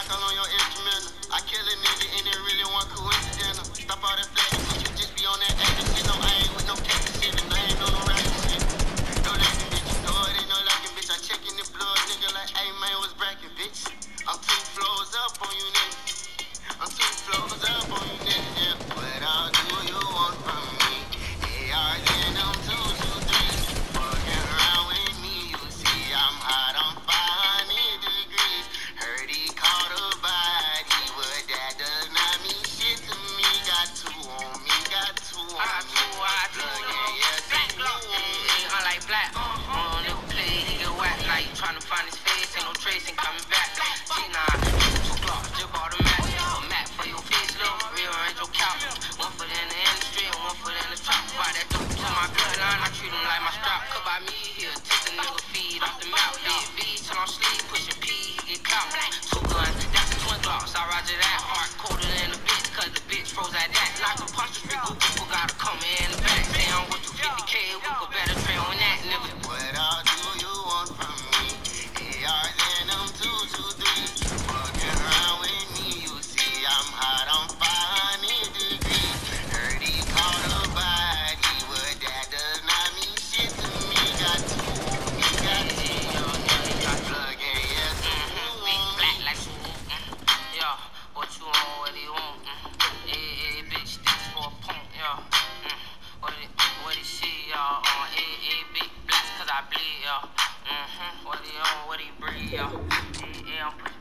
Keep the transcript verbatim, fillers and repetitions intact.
call on your instrumental. I kill a nigga and it really one coincidental. Stop all that flag shit, you just be on that acting shit. No, I ain't with no case shit, and I ain't on no racket shit. No lacking, bitch, you know it ain't no lacking, bitch. I check in the blood, nigga, like, hey, man, what's bracking, bitch? I'm two floors up on you, nigga. I'm two floors up on you, nigga, yeah. What all do you want from me? A R N, I'm two, two, three. Fucking around with me, you see I'm hot, I'm five hundred degrees. Heard he caught a body, but that does not mean shit to me. Got two on me, got two on I me. two, I two, Plug in, yeah, black, two black, on I like black. On little play, he get whack. Now you tryna find his face, ain't no trace, ain't coming back. See, nah, two blocks, just bought a Mac. A Mac for your face, little, rearrange your couch. One foot in the industry and one foot in the trap. Buy that dope to my bloodline, I treat him like my strap. Could buy me here, take a nigga feed off the mouth. Big V till I'm sleep, pushing P, he get clout. Two guns, that's the twin glocks. I roger that hard, colder than a bitch, cause the bitch froze at that. Like a punch, the Google gotta come in the back. Say I'm with two fifty K, we could better train on that, nigga. What all do you want from me? A R N, I'm two, two, three. Fucking around with me, you see I'm hot, I'm five hundred degrees. Heard he caught a body, but that does not mean shit to me. Got two on me, got two on me. Plug in, yeah, two on me. Black like you, yeah. What you want, what do you want? Hey, hey, bitch, this for a punk, yeah. What it, what it see, y'all? On A A big blacks, cause I bleed, y'all. Mm-hmm. What he on, what he breathe, y'all. Hey, hey, I'm pushing.